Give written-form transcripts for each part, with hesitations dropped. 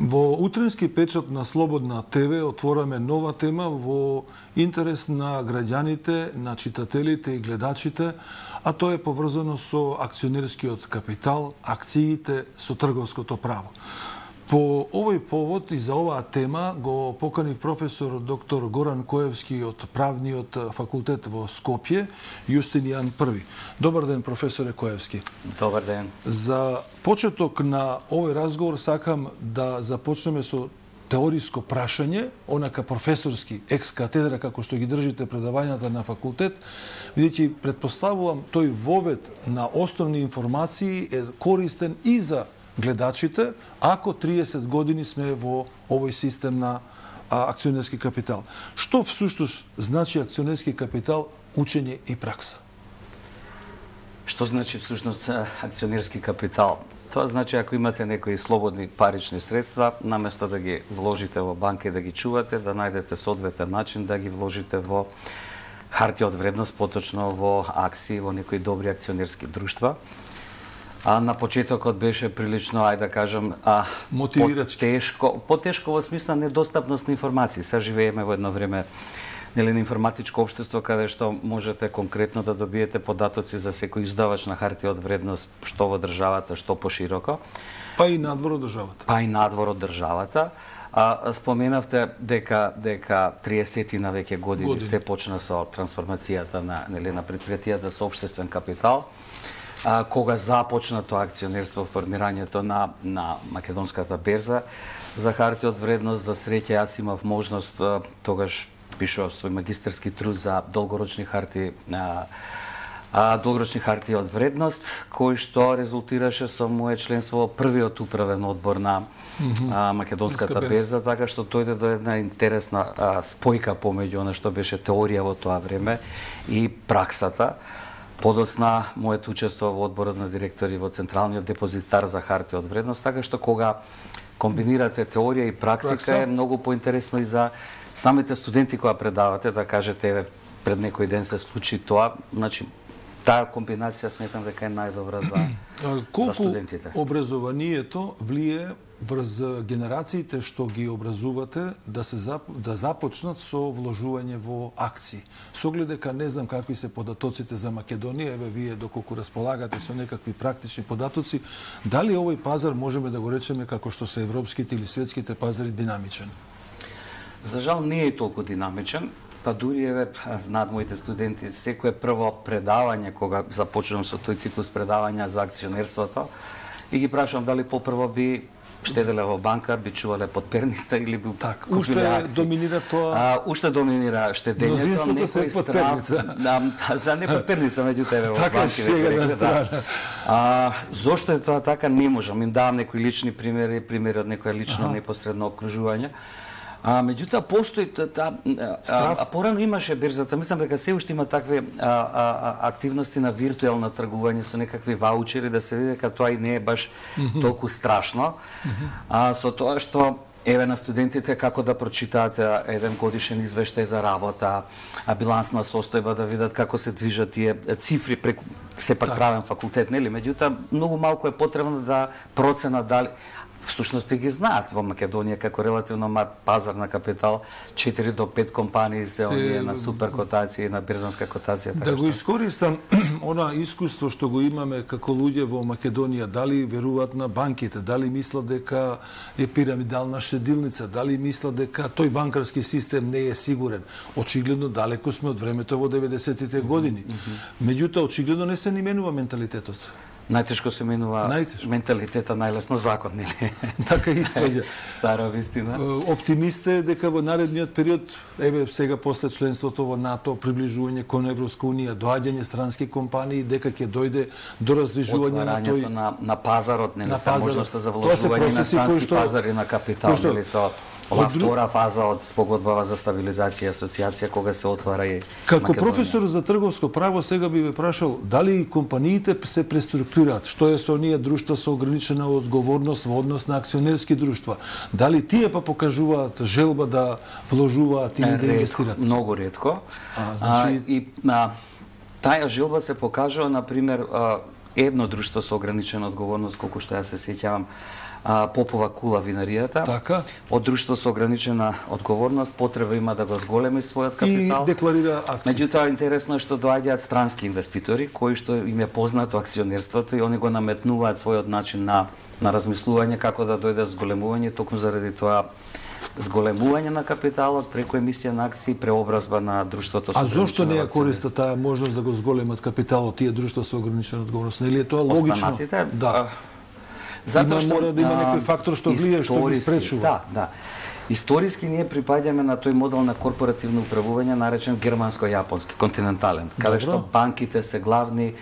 Во утренски печат на Слободна ТВ отвораме нова тема во интерес на граѓаните, на читателите и гледачите, а тоа е поврзано со акционерскиот капитал, акциите, со трговското право. По овој повод и за оваа тема го поканив професор доктор Горан Коевски од Правниот факултет во Скопје, Јустинијан I. Добар ден, професоре Коевски. Добар ден. За почеток на овој разговор сакам да започнеме со теориско прашање, онака професорски, екс-катедра, како што ги држите предавањата на факултет, бидејќи предпоставувам тој вовед на основни информации е користен и за гледачите, ако 30 години сме во овој систем на акционерски капитал. Што всуштност значи акционерски капитал, учење и пракса? Што значи всушност акционерски капитал? Тоа значи ако имате некои слободни парични средства, наместо да ги вложите во банка и да ги чувате, да најдете соодветен начин да ги вложите во хартија од вредност, поточно во акции, во некои добри акционерски друштва. А на почетокот беше прилично, ајде да кажам, потешко во смисла недостапност на информации. Сега живееме во едно време на информатичко општество каде што можете конкретно да добиете податоци за секој издавач на хартија од вредност, што во државата, што пошироко. Па и надвор од државата. Па и надвор од државата. Споменавте дека 30-на веќе години се почна со трансформацијата на предпријатијата со општествен капитал. Кога започна тоа акционерство, формирањето на македонската берза за хартија од вредност, за среќа јас имав можност, тогаш пишував свој магистарски труд за долгорочни хартии од вредност, кој што резултираше со моје членство во првиот управен одбор на македонската берза, така што дојде до една интересна спојка помеѓу она што беше теорија во тоа време и праксата. Подоцна моето учество во одборот на директори во Централниот депозитар за хартија од вредност, така што кога комбинирате теорија и практика е многу поинтересно и за самите студенти кои предавате, да кажете еве пред некој ден се случи тоа, значи таа комбинација сметам дека е најдобра за студентите. Колку образованието влие врз генерациите што ги образувате да започнат со вложување во акции? Со оглед дека не знам какви се податоците за Македонија, еве вие доколку располагате со некакви практични податоци, дали овој пазар можеме да го речеме како што се европските или светските пазари динамичен? За жал не е толку динамичен. Па дури еве знаат моите студенти, секое прво предавање кога започнувам со тој циклус предавања за акционерството и ги прашувам дали попрво би штеделе во банка, би чувале под перница или би купиле акции. Уште доминира тоа? Уште доминира штедењето. Мнозинството се под перница. За не под перница, меѓу тебе во банки. Така шега на страна. Зошто е тоа така, не можам. Им давам некои лични примери од некоја лично непосредно окружување. Меѓутоа постои порано имаше берзата, мислам дека се уште има такви активности на виртуелно тргување со некакви ваучери, да се види дека тоа и не е баш толку страшно. Со тоа што еве на студентите како да прочитаат еден годишен извештај за работа, билансна состојба, да видат како се движат тие цифри преку сепак правен факултет, нели? Меѓутоа многу малку е потребно да процена дали всушност ги знаат во Македонија како релативно мал пазар на капитал, 4 до 5 компании се оние на супер котација и на берзанска котација. Да го искористам она искуство што го имаме како луѓе во Македонија, дали веруваат на банките, дали мислат дека е пирамидална штедилница, дали мислат дека тој банкарски систем не е сигурен. Очигледно далеку сме од времето во 90-тите години. Меѓутоа очигледно не се ни менува менталитетот. Најтешко се менува менталитета, најлесно закон, нели? Така искаѓа. Стара вистина. Оптимист е дека во наредниот период, еве сега после членството во НАТО, приближување кон Европска унија, доаѓање странски компании, дека ќе дојде до раздвижување на тој на пазарот, нели, со можноста за вложување на странски пазари на капитал, нели, со ова втора фаза од спогодбава за стабилизација и асоциација кога се отвара и како професор за трговско право сега би ве прашал дали компаниите се преструктурираат, што е со оние друштва со ограничена одговорност во однос на акционерски друштва, дали тие па покажуваат желба да вложуваат или да инвестираат? Многу ретко. И таа желба се покажува, например, едно друштво со ограничена одговорност, колку што ја се сеќавам, Попова кула винаријата. Така. Од друштво со ограничена одговорност, потреба има да го зголеми својот капитал. И декларира акции. Меѓутоа, интересно е што доаѓаат странски инвеститори, кои што им е познато акционерството и они го наметнуваат својот начин на размислување како да дојде зголемување, токму заради тоа зголемување на капиталот преку емисија на акции, преобразба на друштвото со ограничена зошто не ја користат таа можност да го зголемат капиталот тие друштва со ограничена одговорност? Нели е тоа логично? Да. Затоа мора да има некој фактор што влие, што ги спречува. Да. Историски ние припаѓаме на тој модел на корпоративно управување наречен германско-јапонски, континентален, каде што банките се главни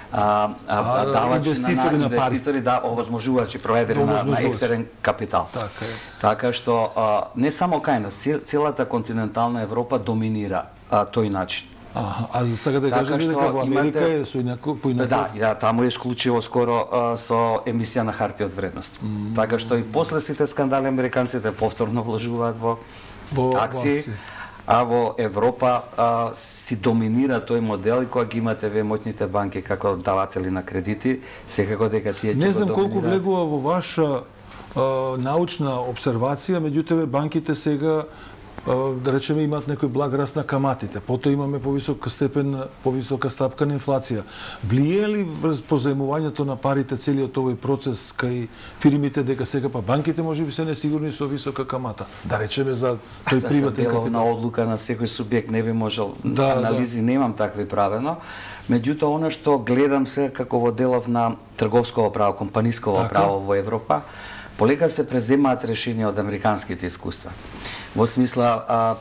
давачи на инвеститори, да, овозможувачи, проведени на екстерен капитал. Така што не само кај нас, целата континентална Европа доминира тој начин. А сега да кажете дека во Америка е со поинаков? Да, таму е исклучиво скоро со емисија на хартија од вредност. Така што и после сите скандали американците повторно вложуваат во акции, а во Европа си доминира тој модел и кога ги имате вие моќните банки како даватели на кредити, секако дека тие ќе го доминираат. Не знам колку влегува во ваша научна обсервација, меѓутоа банките сега да речеме имаат некој благ раст на каматите, потоа имаме повисока степен, повисока стапка на инфлација. Влие ли врз позаемувањето на парите целиот овој процес кај фирмите дека сега па банките можеби се несигурни со висока камата? Да речеме за тој приватен капитал. Деловна одлука на секој субјект не би можел, анализи немам такви правено. Меѓутоа, она што гледам се како во делов на трговско право, компанисково право во Европа, полека се преземаат решенија од американските искуства. Во смисла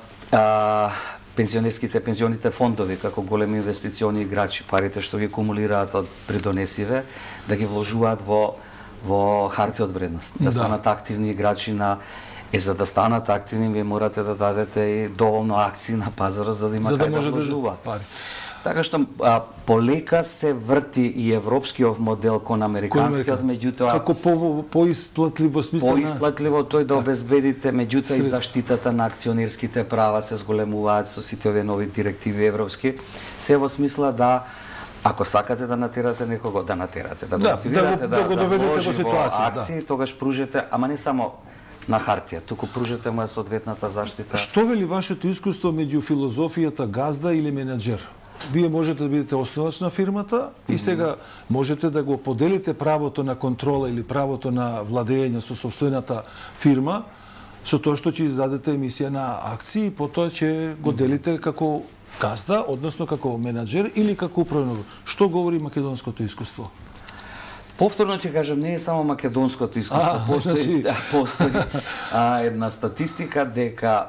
пензионите фондови како големи инвестициони играчи, парите што ги кумулираат од придонесиве, да ги вложуваат во хартија од вредност, да станат активни играчи на за да станат активни, вие морате да дадете и доволно акции на пазарот за да има кај да вложуваат. Така што полека се врти и европскиот модел кон американскиот, меѓутоа како поисплатливо смисла поисплатливо тој да обезбедите, меѓутоа и заштитата на акционерските права се зголемуваат со сите овие нови директиви европски, се во смисла да ако сакате да натерате некого, да натерате, да мотивирате, да го доведете во ситуација, акции, тогаш пружете, ама не само на хартија, туку пружете му соодветната заштита. Што вели вашето искуство меѓу филозофијата газда или менаџер? Вие можете да бидете основач на фирмата и сега можете да го поделите правото на контрола или правото на владење со сопствената фирма со тоа што ќе издадете емисија на акции и потоа ќе го делите како газда, односно како менаџер или како управен. Што говори македонското искуство? Повторно ќе кажам, не е само македонското искуство, постои една статистика дека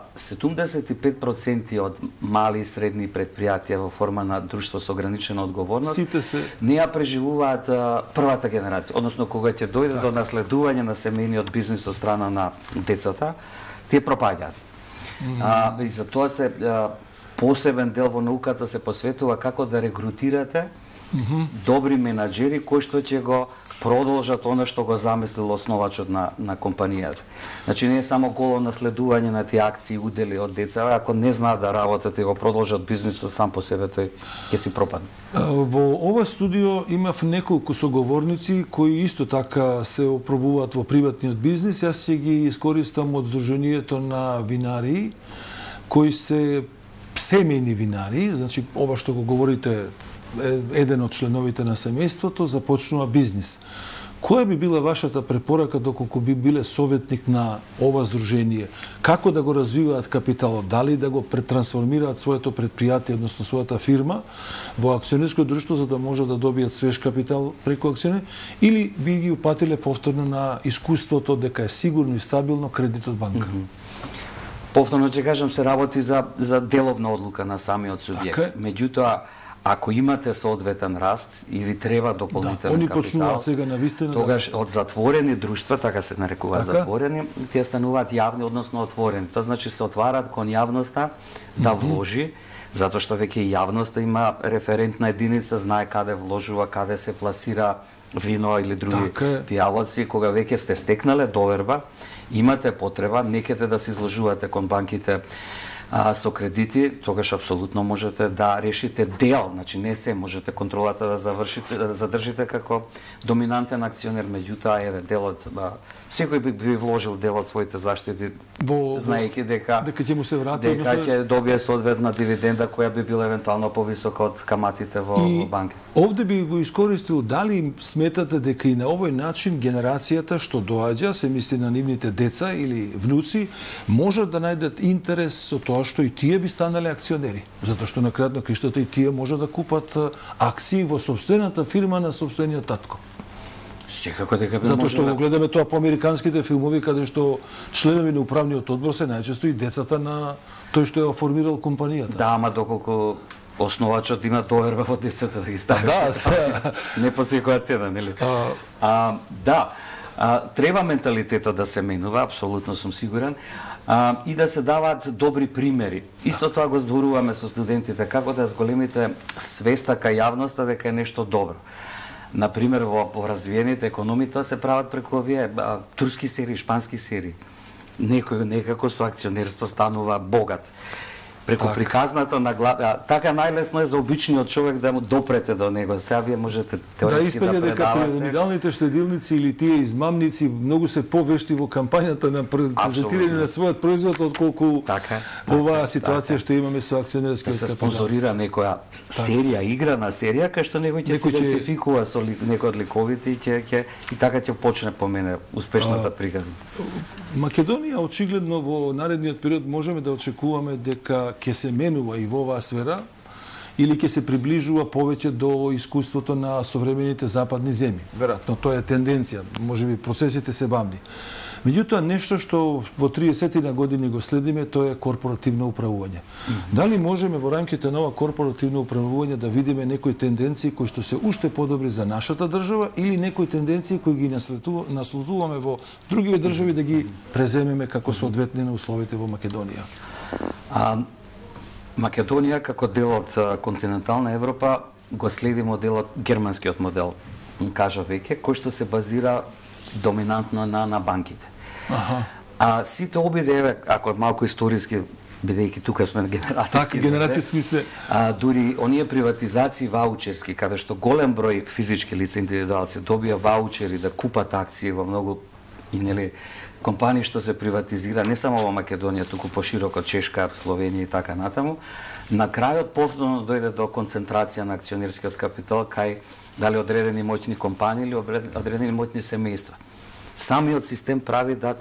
75% од мали и средни предпријатија во форма на друштво со ограничена одговорност не ја преживуваат првата генерација, односно кога ќе дојде до наследување на семејниот бизнис од страна на децата, тие пропаѓаат. И за тоа се посебен дел во науката се посветува како да регрутирате добри менаџери кои што ќе го продолжат она што го замислил основачот на компанијата. Значи не е само голо наследување на тие акции и удели од деца, ако не знаат да работат и го продолжат бизнисот сам по себе, тој ќе си пропадне. Во ова студио имав неколку соговорници кои исто така се опробуваат во приватниот бизнис. Јас ќе ги искористам од Сдруженијето на винари кои се семејни винари, значи ова што го говорите еден од членовите на семејството започнува бизнис. Која би била вашата препорака доколку би биле советник на ова здружение? Како да го развиваат капиталот? Дали да го претрансформираат своето предпријатие, односно својата фирма во акционерско друштво за да може да добијат свеж капитал преку акционер, или би ги упатиле повторно на искуството дека е сигурно и стабилно кредит од банка? Повторно ќе кажам, се работи за деловна одлука на самиот субјект. Меѓутоа, ако имате соодветен раст и ви треба дополнителен капитал, тогаш од затворени друштва, така се нарекуваат затворени, тие стануваат јавни, односно отворени. Тоа значи се отварат кон јавноста да вложи, затоа што веќе јавноста има референтна единица, знае каде вложува, каде се пласира вино или други пијалоци, кога веќе сте стекнале доверба, имате потреба, некете да се изложувате кон банките со кредити, тогаш апсолутно можете да решите дел, значи не се, можете контролата да задржите како доминантен акционер, меѓутоа еве делот, секој би вложил дел од своите заштити, знаејќи дека ќе му се врати, дека ќе добие соодветна дивиденда која би била евентуално повисока од каматите во банки. Овде би го искористил, дали сметате дека и на овој начин генерацијата што доаѓа, се мисли на нивните деца или внуци, можат да најдат интерес со тоа што и тие би станале акционери, затоа што на крајот на криштата и тие можат да купат акции во собствената фирма на собствениот татко. Секако дека би затоа што го гледаме тоа по американските филмови каде што членови на управниот одбор се најчесто и децата на тој што ја формирал компанијата. Да, ама доколку основачот има доверба во децата да ги стави. Да, не по секоја цена, нели? Да, треба менталитетот да се менува, апсолутно сум сигурен, и да се даваат добри примери. Исто тоа го зборуваме со студентите, како да зголемите свеста кај јавноста дека е нешто добро. Например, во развиените економии тоа се прават преку овие турски серии, шпански серии. Некој некако со акционерство станува богат. Преку приказната на така најлесно е за обичниот човек да му допрете до него. Сега вие можете теоретски да предавате. Дека пирамидалните штедилници или тие измамници многу се повешти во кампањата на презентирање на својот производ отколку оваа ситуација што имаме со акционерскиот капитал. Се спонзорира некоја серија, играна серија, кај што некој ќе се идентификува со некој од ликовите и така ќе почне по мене успешната приказна. Македонија очигледно во наредниот период можеме да очекуваме дека ќе се менува и во оваа сфера или ќе се приближува повеќе до искуството на современите западни земји. Веројатно тоа е тенденција, можеби процесите се бавни. Меѓутоа нешто што во 30 години го следиме, тоа е корпоративно управување. Дали можеме во рамките на ова корпоративно управување да видиме некои тенденции кои што се уште подобри за нашата држава или некои тенденции кои ги наследуваме во други држави да ги преземеме како соодветни на условите во Македонија? Македонија како дел од континентална Европа го следи моделот, германскиот модел, кажа веќе, кој што се базира доминантно на банките. Сите обиде, ако малку историски, бидејќи тука сме генерацијски се. Дури оние приватизации ваучерски, каде што голем број физички лица индивидуалци добија ваучери да купат акции во многу и нели компании што се приватизира не само во Македонија, туку пошироко Чешка, Словенија и така натаму, на крајот повторно дојде до концентрација на акционерскиот капитал кај дали одредени моќни компании или одредени моќни семејства. Самиот систем прави да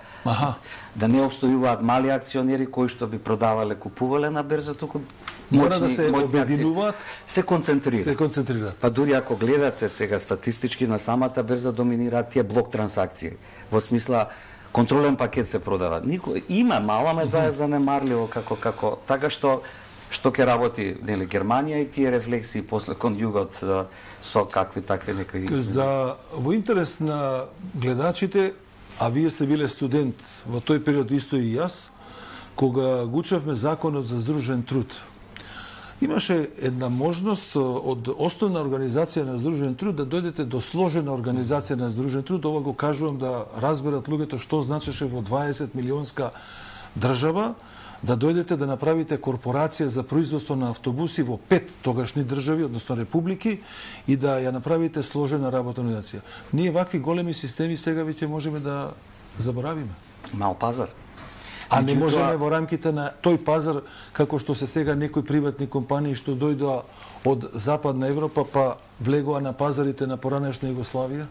да не обстојуваат мали акционери кои што би продавале, купувале на берза, туку мора да се обединуваат, се концентрираат. Па дури ако гледате сега статистички на самата берза доминираат тие блок трансакции. Во смисла контролен пакет се продава. Има мало, ама тоа е занемарливо како така што ќе работи нели Германија и тие рефлексии после кон југот со какви такви некои. За во интерес на гледачите, а вие сте биле студент во тој период исто и јас, кога го учевме законот за здружен труд. Имаше една можност од основна организација на здружен труд да дојдете до сложена организација на здружен труд. Ова го кажувам да разберат луѓето што значеше во 20 милионска држава да дојдете да направите корпорација за производство на автобуси во 5 тогашни држави, односно републики, и да ја направите сложена работна организација. Ние вакви големи системи сега веќе можеме да заборавиме. Мал пазар. А не можеме во рамките на тој пазар, како што се сега некои приватни компании што дојдоа од Западна Европа па влегоа на пазарите на поранешна Југославија?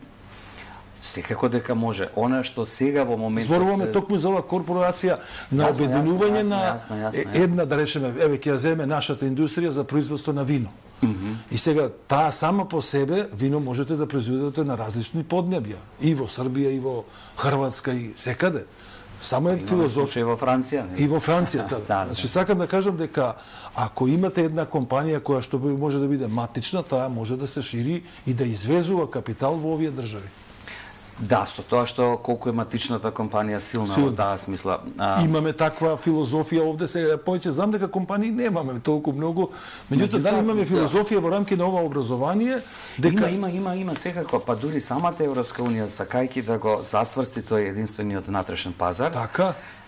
Секако дека може. Она што сега во моментот зборуваме токму за оваа корпорација на обединување на една, да речеме, еве ќе ја земе нашата индустрија за производство на вино. И сега таа сама по себе вино можете да произведете на различни поднебја, и во Србија, и во Хрватска, и секаде. Само е филозофија. И во Франција. И во Франција. Значи сакам да кажам дека ако имате една компанија која што може да биде матична, таа може да се шири и да извезува капитал во овие држави. Да, со тоа што колку е матичната компанија силна во таа смисла. Имаме таква филозофија овде сега, повеќе знам дека компании немаме толку многу, меѓутоа дали имаме филозофија во рамки на ова образование дека има секако, па дури самата Европска унија сакајќи да го засврсти тој единствениот внатрешен пазар. Така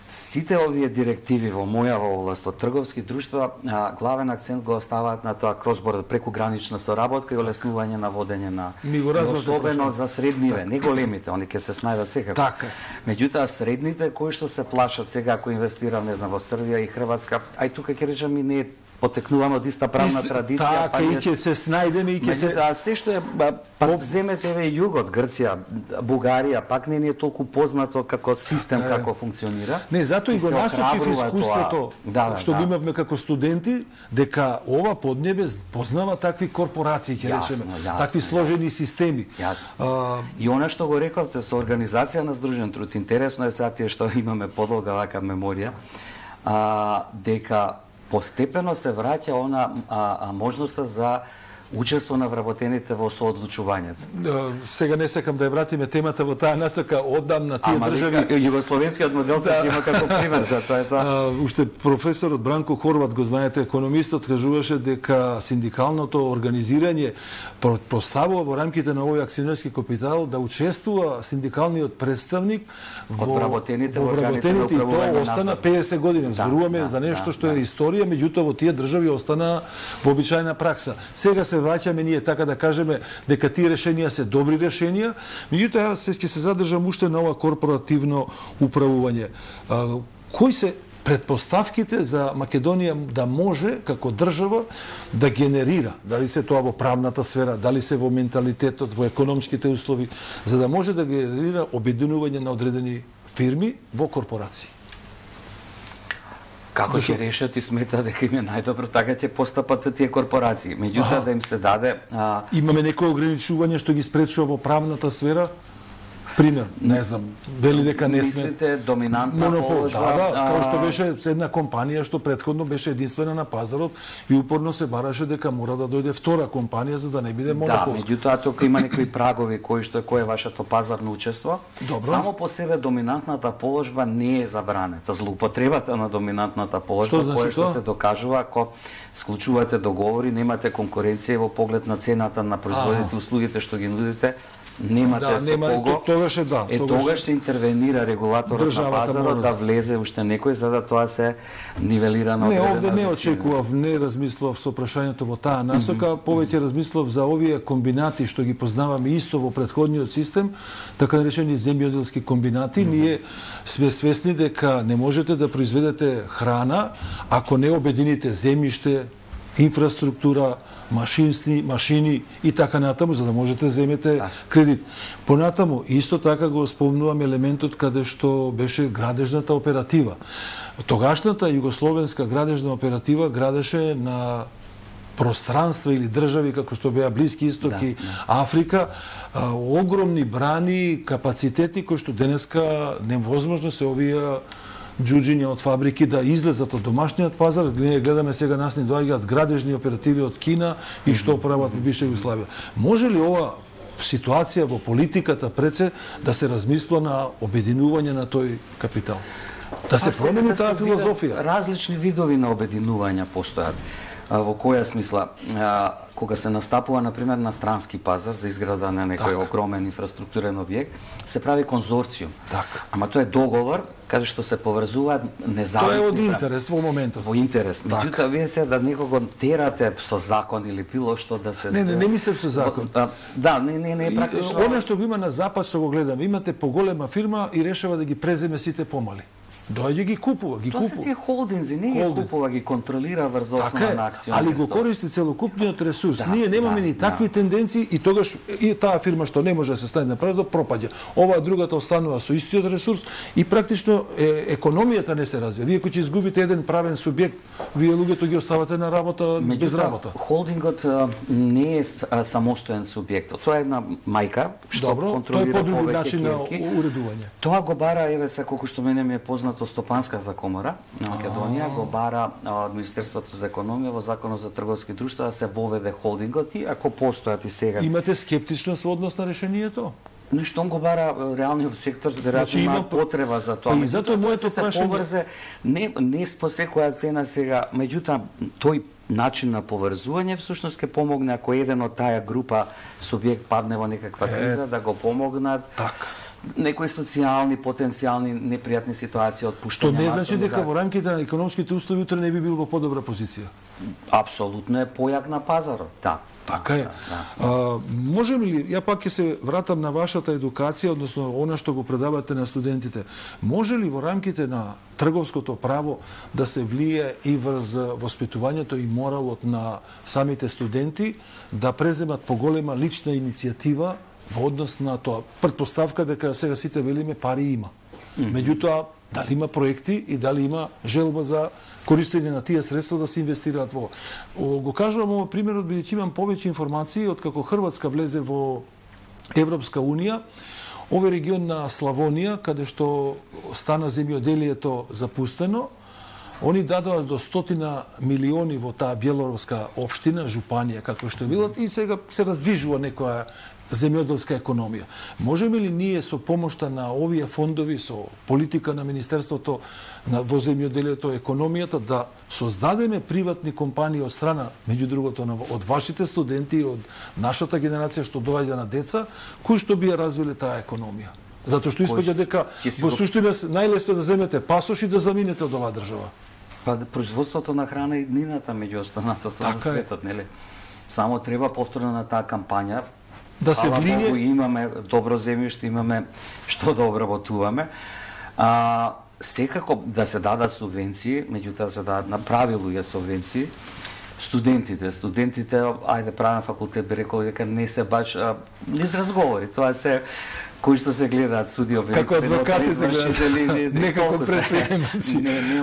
Сите овие директиви во мојава област од трговски друштва, главен акцент го оставаат на тоа кросбордер, прекугранична соработка и олеснување на водење на особено за средниве, не големите, они ќе се снајдат секако. Така. Меѓутоа средните кои што се плашат сега ако инвестирам, не знам, во Србија и Хрватска, ај тука ќе речам и не потекнуваме од иста правна традиција, така, и ќе се снајдеме и ќе се... се што е, пак земете еве југот, Грција, Бугарија, пак не е толку познато како систем, како функционира. Не, затоа и го насочив искуството, што го имавме како студенти, дека ова поднебе познава такви корпорации, ќе речеме, такви сложени системи. И она што го рековте со организација на Здружен труд, интересно е сега тие што имаме подолга вака меморија, дека постепено се враќа она можноста за учество на вработените во соодлучувањето. Сега не сакам да ја вратиме темата во таа насока, оддам на тие држави. Југословенскиот модел се има како пример за тоа. Уште професорот Бранко Хорват, го знаете, економистот, кажуваше дека синдикалното организирање поставува во рамките на овој акционерски капитал да учествува синдикалниот представник во вработените и тоа остана 50 години. Зборуваме за нешто што е историја, меѓутоа во тие држави остана вообичаена пракса. Сега се враќаме ние така да кажеме дека тие решенија се добри решенија, меѓутоа ќе се задржам уште на ова корпоративно управување. Кои се предпоставките за Македонија да може како држава да генерира, дали се тоа во правната сфера, дали се во менталитетот, во економските услови, за да може да генерира обединување на одредени фирми во корпорации? Како ќе решат и смета дека им е најдобро, така ќе постапат тие корпорации. Меѓутоа да им се даде... Имаме некои ограничувања што ги спречува во правната сфера? Пример, не знам, вели дека не сме... Мислите доминантна положба? Да, како што беше една компанија што претходно беше единствена на пазарот и упорно се бараше дека мора да дојде втора компанија за да не биде монополска. Да, меѓутоа тука има некои прагови кои што е вашето пазарно учество. Добро. Само по себе доминантната положба не е забранета. Злоупотребата на доминантната положба, која што се докажува ако склучувате договори, немате конкуренција во поглед на цената на производите и услугите што ги нудите, немате со кого. Тогаш се интервенира регулаторот на пазарот да влезе уште некој за да тоа се нивелира на одредена висина. Не, овде не очекував, не размислував со прашањето во таа насока, повеќе размислував за овие комбинати што ги познаваме исто во претходниот систем, така наречени земјоделски комбинати. Ние сме свесни дека не можете да произведете храна ако не обедините земјиште, инфраструктура, машини и така натаму, за да можете да земете кредит. Понатаму, исто така го спомнувам елементот каде што беше градежната оператива. Тогашната југословенска градежна оператива градеше на пространства или држави како што беа Блиски Исток и Африка, огромни брани, капацитети кои што денеска невозможно се овие џуџиња од фабрики да излезат од домашниот пазар. Ние гледаме сега нас ни доаѓаат градежни оперативи од Кина и што прават во бивша Југославија. Може ли ова ситуација во политиката пред да се размисла на обединување на тој капитал? Да се промени таа филозофија? Различни видови на обединувања постојат. Во која смисла? Кога се настапува, например, на странски пазар за изграда на некој огромен инфраструктурен објект, се прави конзорциум. Ама тоа е договор каде што се поврзуваат независни. Тоа е од интерес во моментот. Во интерес. Меѓутоа, вие се да некого терате со закон или било што да се... Не мислев со закон. Да, не е практично. Оно што го има на запад, што го гледаме, имате поголема фирма и решава да ги преземе сите помали. Доаѓа ги купува, Тоа се тие холдинзи, не ги купува, ги контролира врз основа на акционерство. Али го користи целокупниот ресурс. Ние немаме ни такви тенденции и тогаш и таа фирма што не може да се стане на пазарот пропаѓа. Оваа другата останува со истиот ресурс и практично економијата не се развива. Вие кој ќе изгубите еден правен субјект, вие луѓето ги оставате на работа без работа. Холдингот не е самостоен субјект. Тоа е една мајка што контролира повеќе керки. Тоа го бара, еве се колку што мене ми е познато, Стопанската комора на Македонија го бара од Министерството за економија во Законот за трговски друштва да се воведе холдингот и ако постојат и сега. Имате скептичност во однос на решението? Нешто он го бара реалниот сектор, веројатно има потреба за тоа. И затоа моето прашање не по секоја цена сега, меѓутоа тој начин на поврзување всушност ќе помогне ако еден од таа група субјект падне во некаква криза да го помогнат. некои социјални, потенцијални непријатни ситуации, отпуштања. Што не значи дека во рамките на економските услови утре не би бил во подобра позиција. Апсолутно е појак на пазарот, да. Така е. Можеме ли, ја пак ќе се вратам на вашата едукација, односно она што го предавате на студентите, може ли во рамките на трговското право да се влие и врз воспитувањето и моралот на самите студенти да преземат поголема лична иницијатива во однос на тоа? Претпоставка дека сега сите велиме пари има. Меѓутоа, дали има проекти и дали има желба за користење на тие средства да се инвестираат во. Го кажувам овој примерот бидејќи имам повеќе информации од како Хрватска влезе во Европска унија. Овој регион на Славонија, каде што стана земјоделието запустено, они дадоа до 100 милиони во таа Бјелоровска општина, жупанија, како што велат, и сега се раздвижува некоја земјоделска економија. Можеме ли ние со помошта на овие фондови, со политика на Министерството во земјоделието, економијата, да создадеме приватни компании од страна, меѓу другото, од вашите студенти, од нашата генерација што доаѓа на деца, кои што би ја развиле таа економија? Затоа што испаѓа дека во суштина најлесно да земете пасош и да заминете од оваа држава. Па производството на храна и днината меѓу останатото на светот, нели? Само треба повторно на таа кампања. Да се влие. Богу, имаме добро земјиште, имаме што да обработуваме. Секако да се дадат субвенции, меѓутоа се дадат на правило ја субвенции. Студентите, ајде правен факултет би рекол дека не се баш низ разговори, тоа се кои што се гледаат суди, како адвокати се гледаат, некако предприемачи.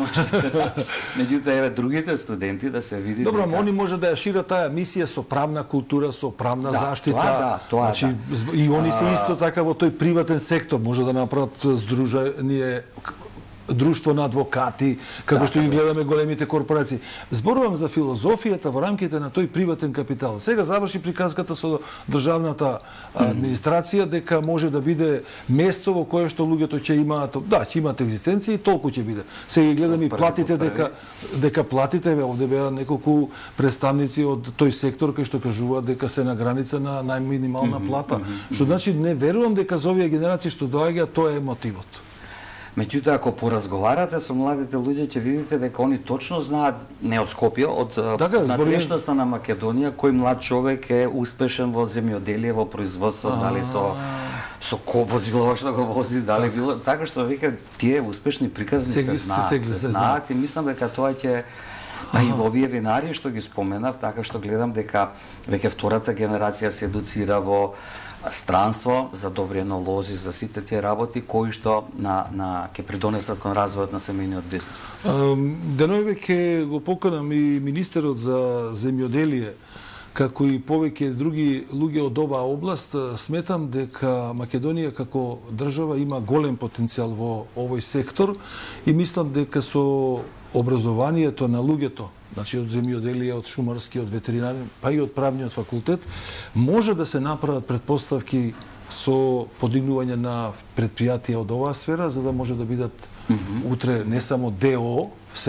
Меѓутоа, еве другите студенти да се види. Добро, они може да ја шират таа мисија со правна култура, со правна заштита. Значи, и они се исто така во тој приватен сектор може да направат здружение, друштво на адвокати, како што ги гледаме големите корпорации. Зборувам за филозофијата во рамките на тој приватен капитал. Сега заврши приказката со државната администрација дека може да биде место во кое што луѓето ќе имаат, ќе имаат екзистенција и толку ќе биде. Сега ги гледаме и платите дека платите, овде беа неколку представници од тој сектор кои што кажуваат дека се на граница на најминимална плата. Што значи не верувам дека за овие генерации што доаѓаат тоа е мотивот. Меѓутоа, ако поразговарате со младите луѓе, ќе видите дека они точно знаат, не од Скопје, од надвешноста на Македонија, кој млад човек е успешен во земјоделие, во производство, дали со возило што го вози, дали било, така што вика тие успешни приказни се знаат и мислам дека тоа ќе и во овие винари што ги споменав, така што гледам дека веќе втората генерација се едуцира во странство, за добри енолози, за сите тие работи кои што ќе придонесат кон развојот на семејниот бизнес. Денојве ќе го поканам и министерот за земјоделие, како и повеќе други луѓе од оваа област. Сметам дека Македонија како држава има голем потенцијал во овој сектор и мислам дека со образованието на луѓето, значи од земјоделие, од шумарски, од ветеринарен, па и од правниот факултет, може да се направат предпоставки со подигнување на предпријатија од оваа сфера, за да може да бидат утре не само ДО,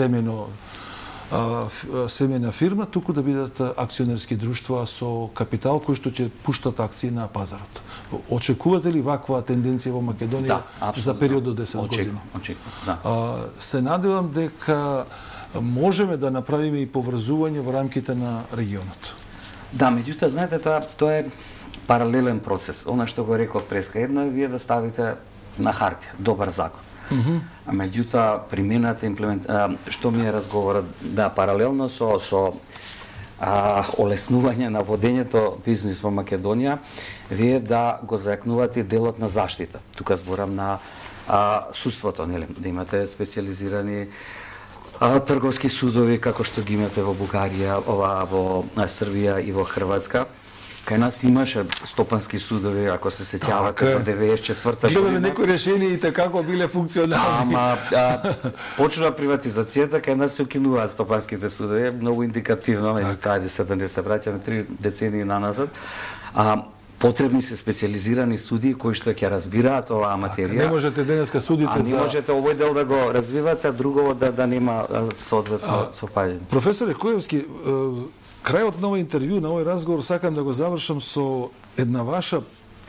семејна фирма, туку да бидат акционерски друштва со капитал кои што ќе пуштат акции на пазарот. Очекувате ли ваква тенденција во Македонија за период од 10 години? Очекувам. Се надевам дека можеме да направиме и поврзување во рамките на регионот. Да, меѓутоа, знаете, тоа е паралелен процес. Она што го реков преска, едно е вие да ставите на хартија добар закон. А меѓутоа, примената што ми е разговорот, да, паралелно со олеснување на водењето бизнис во Македонија, вие да го зајакнувате делот на заштита. Тука зборам на судството, нели, да имате специализирани трговски судови, како што ги имате во Бугарија, во Србија и во Хрватска. Кај нас имаше стопански судови, ако се сеќавате, до 94-та година. Гледаме некои решенија и како биле функционални. Почна приватизацијата, кај нас се укинуваат стопанските судови, многу индикативно, тајде се да не се враќаме 3 децении наназад. Потребни се специализирани судии кои што ќе разбираат оваа материја. Не можете денеска судите за... не можете овој дел да го развивате, а друго да нема соодветно совпаѓање. Професоре Коевски, крајот на овој интервју, на овој разговор, сакам да го завршам со една ваша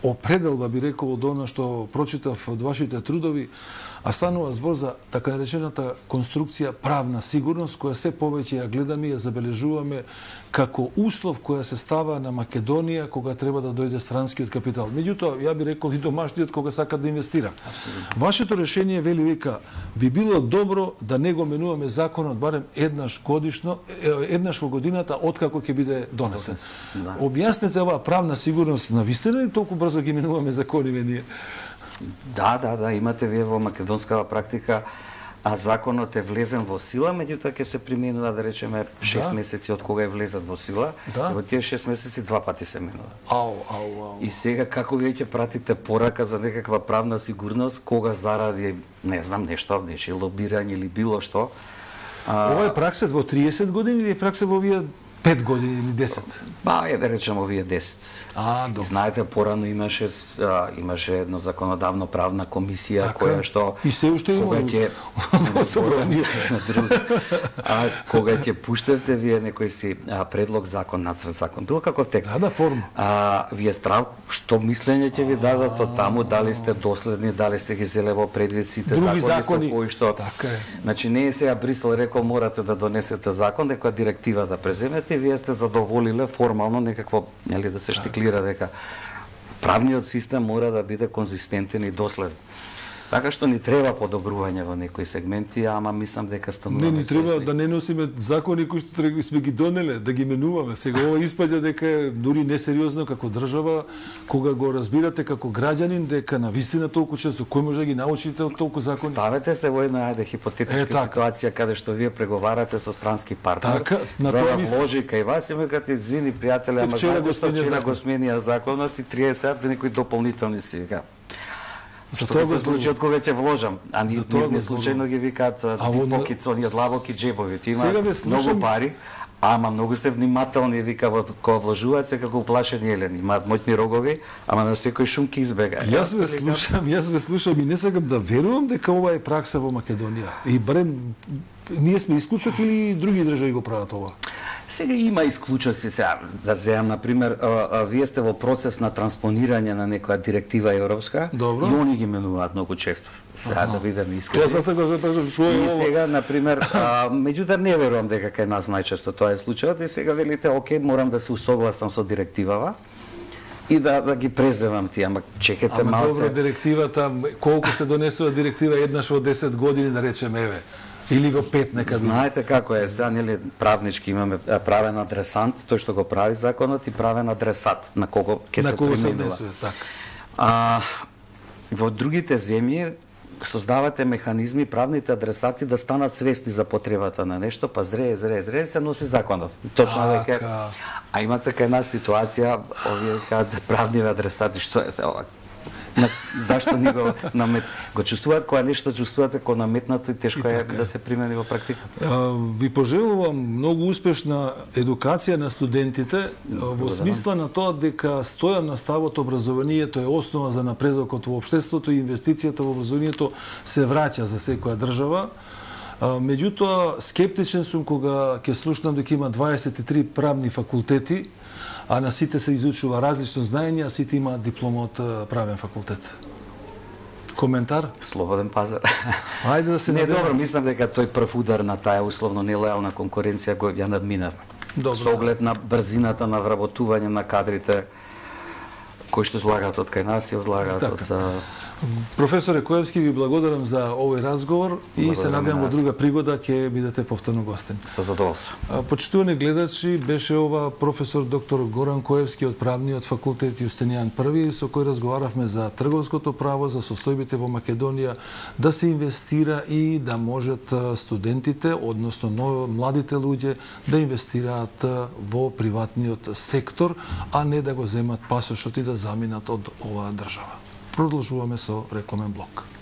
определба, би рекол, од она што прочитав од вашите трудови, а станува збор за така наречената конструкција правна сигурност, која се повеќе ја гледаме и ја забележуваме како услов која се става на Македонија кога треба да дојде странскиот капитал. Меѓутоа, ја би рекол и домашниот кога сака да инвестира. Абсолютно. Вашето решение, вели, вика, би било добро да не го менуваме законот барем еднаш годишно, еднаш во годината откако ќе биде донесен. Да. Објаснете оваа правна сигурност, навистина ли толку брзо ги менуваме закониве ние? Да, имате вие во македонскава практика, а законот е влезен во сила, меѓутоа ќе се применува, да речеме, 6 месеци од кога е влезат во сила, и во тие 6 месеци 2 пати се менува. Ау. И сега како вие ќе пратите порака за некаква правна сигурност, кога заради, не знам, нешто, нечие лобирање или било што. Ова е пракса во 30 години или е пракса во овие 5 години или 10? Да речем овие 10. Добро. И знаете, порано имаше едно законодавно правна комисија која што и се уште има во собрание. Кога ќе пуштевте вие некој си предлог закон, нацрт закон, било каков текст. Да, форма. Вие страв што мислење ќе ви дадат од таму, дали сте доследни, дали сте ги зеле во предвид сите закони со кои што. Така е. Значи не е сега Брисел рекол морате да донесете закон, некоја директива да преземете, вие сте задоволиле формално некакво, нели, да се штиклира дека правниот систем мора да биде конзистентен и доследен. Така што ни треба подобрување во некои сегменти, ама мислам дека стануваме не ни треба да не носиме закони кои што сме ги донеле, да ги менуваме. Сега ова испаѓа дека е дури несериозно како држава, кога го разбирате како граѓанин дека навистина толку често кој може да ги научите од толку закони. Ставете се во една хипотетичка ситуација каде што вие преговарате со странски партнер. Така, за да вложи кај вас и мекате извини пријателе, ама вчера го сменија законот и 30 дни некои дополнителни си вика. За тоа го случи од кога ќе вложам, а не случајно ги викаат покици, оние длабоки џебови. Ти има многу пари, ама многу се внимателни, вика, кога вложуваат се како уплашени елени. Имаат моќни рогови, ама на секој шум ќе избега. Јас ве слушам и не сакам да верувам дека ова е пракса во Македонија. И барем ние сме исклучок или други држави го прават ова? Сега има исклучоци, сега да земам на пример, вие сте во процес на транспонирање на некоја директива европска. Добро. И они ги менуваат многу често. Сега да видиме искрено. Тоа сакам да кажам што е ова. И сега на пример, меѓутоа не верувам дека кај нас најчесто тоа е случајот и сега велите, окей, морам да се усогласам со директивава и да ги преземам тие, ама чекате малце. Ама добро, директивата, колку се донесува директива еднаш во 10 години, да речеме, еве. Или во 5 нека биде. Знаете како е, сега нели правнички имаме правен адресант, тој што го прави законот, и правен адресат на кого ќе се применува. Така. Во другите земји создавате механизми правните адресати да станат свесни за потребата на нешто, па зре се носи законот. Точно дека. А имате кај нас ситуација, овие правни адресати, што е се ова? Зашто ни го чувствуваат, кога нешто чувствувате кога наметнато и тешко е да се примени во практика? Ви пожелувам многу успешна едукација на студентите во смисла на тоа дека стојам на ставот образованието е основа за напредокот во општеството и инвестицијата во образованието се враќа за секоја држава. Меѓутоа, скептичен сум кога ќе слушнам дека има 23 правни факултети, а на сите се изучува различно знаење, а сите имаат диплома од правен факултет. Коментар? Слободен пазар. Ајде да се не добро, мислам дека тој прв удар на таа условно нелојална конкуренција го ја надминава. Со оглед на брзината на вработување на кадрите кои што излагаат од кај нас и излагаат од... Професоре Коевски, ви благодарам за овој разговор и се надевам во друга пригода ќе бидете повторно гостен. Со задоволство. Почитувани гледачи, беше ова професор доктор Горан Коевски од Правниот факултет Јустинијан I, со кој разговаравме за трговското право, за состојбите во Македонија, да се инвестира и да можат студентите, односно младите луѓе, да инвестираат во приватниот сектор, а не да го земат пасошот и да заминат од оваа држава. Продолжуваме со рекламен блок.